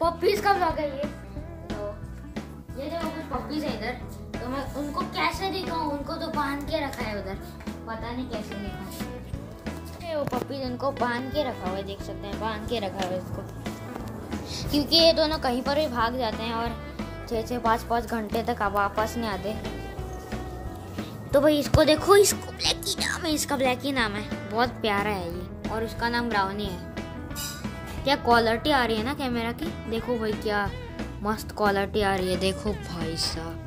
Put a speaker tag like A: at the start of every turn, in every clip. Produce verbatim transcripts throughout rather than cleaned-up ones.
A: Puppies का blog है ये। तो ये देखो कुछ पपीज है इधर, तो मैं उनको कैसे दिखाऊं, उनको तो बांध के रखा है उधर, पता नहीं कैसे दिखाऊं। वो पपीज उनको बांध के रखा हुआ है, देख सकते हैं बांध के रखा हुआ है इसको, क्योंकि ये दोनों कहीं पर भी भाग जाते हैं और छः छः पाँच पाँच घंटे तक वापस नहीं आते। तो भाई इसको देखो, इसको ब्लैकी नाम है, इसका ब्लैकी नाम है, बहुत प्यारा है ये, और उसका नाम ब्राउनी है। क्या क्वालिटी आ रही है ना कैमरा की, देखो भाई क्या मस्त क्वालिटी आ रही है, देखो भाई साहब।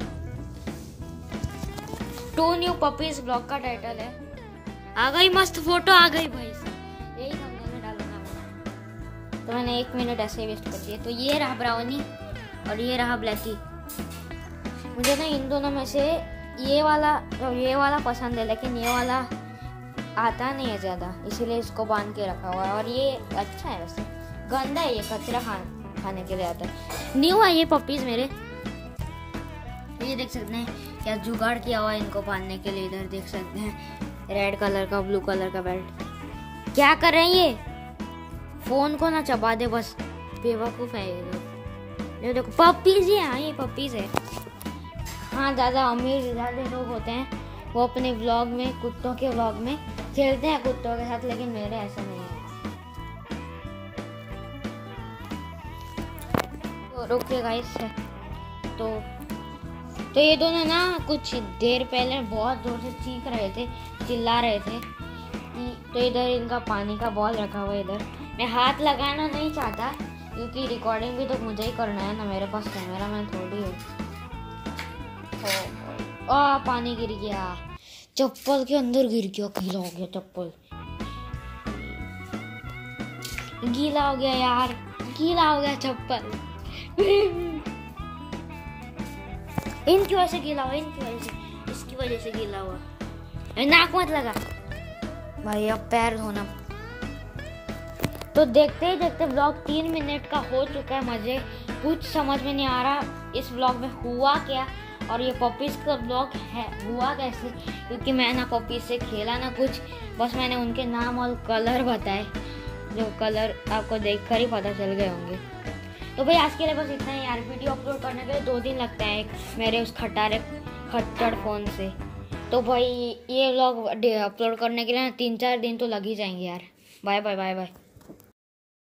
A: टू न्यू पपीज ब्लॉग का टाइटल है। आ गई मस्त फोटो, आ गई भाई साहब, यही थंबनेल में डालूंगा मैं। तो मैंने एक मिनट ऐसे वेस्ट कर दिए। तो ये रहा ब्राउनी और ये रहा ब्लैकी। मुझे ना इन दोनों में से ये वाला तो ये वाला पसंद है, लेकिन ये वाला आता नहीं है ज़्यादा, इसीलिए इसको बांध के रखा हुआ है। और ये अच्छा है, वैसे गंदा है, ये कचरा खा खाने के लिए आता है। न्यू है ये पपीज मेरे। ये देख सकते हैं क्या जुगाड़ किया हुआ है इनको बांधने के लिए। इधर देख सकते हैं रेड कलर का, ब्लू कलर का बेल्ट। क्या कर रहे हैं ये, फोन को ना चबा दे बस, बेवकूफ़ है ये। ये देखो पपीज ही, हाँ ये पपीज है। हाँ ज़्यादा अमीर ज़्यादा लोग होते हैं, वो अपने व्लॉग में, कुत्तों के व्लॉग में खेलते हैं कुत्तों के साथ, लेकिन मेरे ऐसा नहीं है। तो रुकिए गाइस, तो तो ये दोनों ना कुछ देर पहले बहुत जोर से चीख रहे थे, चिल्ला रहे थे। तो इधर इनका पानी का बॉल रखा हुआ है इधर। मैं हाथ लगाना नहीं चाहता, क्योंकि रिकॉर्डिंग भी तो मुझे ही करना है ना, मेरे पास कैमरा मैन थोड़ी है। आ, पानी गिर गया, चप्पल के अंदर गिर गया, गीला हो गया चप्पल, गीला हो गया यार, गीला हो गया चप्पल। इनकी वजह से गीला हुआ, इनकी वजह से, इसकी वजह से गीला हुआ। नाक मत लगा भाई, अब पैर धोना। तो देखते ही देखते ब्लॉग तीन मिनट का हो चुका है। मुझे कुछ समझ में नहीं आ रहा इस ब्लॉग में हुआ क्या, और ये पपीज़ का ब्लॉग है हुआ कैसे, क्योंकि मैं ना पपीज़ से खेला ना कुछ, बस मैंने उनके नाम और कलर बताए, जो कलर आपको देखकर ही पता चल गए होंगे। तो भाई आज के लिए बस इतना ही यार। वीडियो अपलोड करने के लिए दो दिन लगता है मेरे उस खटारे खच्चड़ फ़ोन से। तो भाई ये व्लॉग अपलोड करने के लिए ना तीन चार दिन तो लग ही जाएंगे यार। Bye bye bye bye.